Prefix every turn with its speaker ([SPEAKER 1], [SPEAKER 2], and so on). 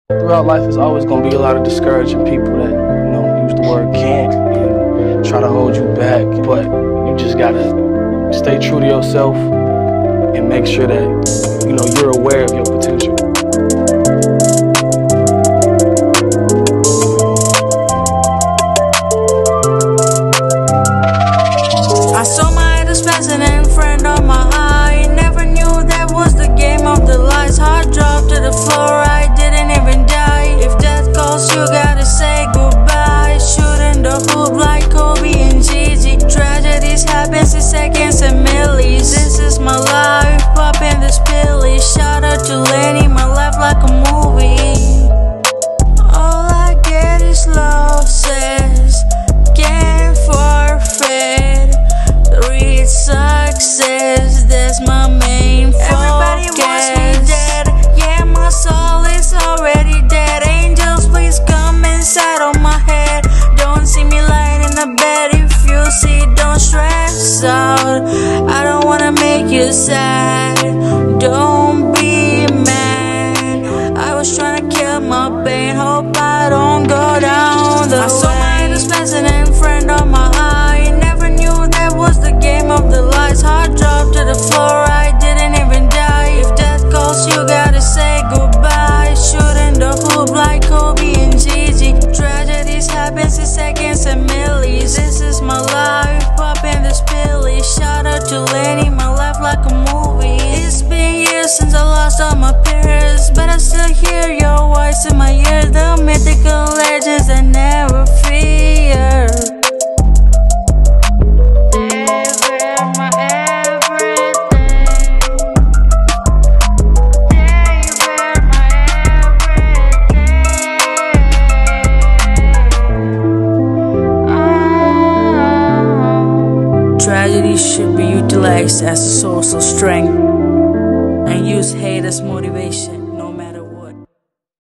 [SPEAKER 1] Throughout life, there's always going to be a lot of discouraging people that, use the word can't and try to hold you back. But you just got to stay true to yourself and make sure that, you're aware of your potential.
[SPEAKER 2] I saw my idols passing in front of my eye. Never knew that was the game of the lies. Heart dropped to the floor, I didn't even die. If death calls, you gotta say goodbye. Shooting the hoop like Kobe and Gigi. Tragedies happen in seconds and millis. This is my life, popping this pilly. Shout out to Lenny, my life like a movie. All I get is losses, can't forfeit. Reach success, that's my main focus. Everybody wants me dead, yeah, my soul is already dead. Angels, please come inside of my head. Don't see me lying in the bed. If you see, don't stress out. I don't wanna make you sad. Don't be mad. I was trying to kill my pain. Hope I don't go down the way. I saw my idols passing in front of my eye. Never knew that was the game of the lies. Heart dropped to the floor, I didn't even die. If death calls, you gotta say goodbye. Shooting the hoop like Kobe and Gigi. Tragedies happen in seconds and millis. This is my life, popping this pilly. Shout out to Lenny, my life like a movie. It's been years since I lost all my peers, but I still hear your voice in my ears. The mythical legends that never fear. Tragedy should be utilized as a source of strength and use hate as motivation.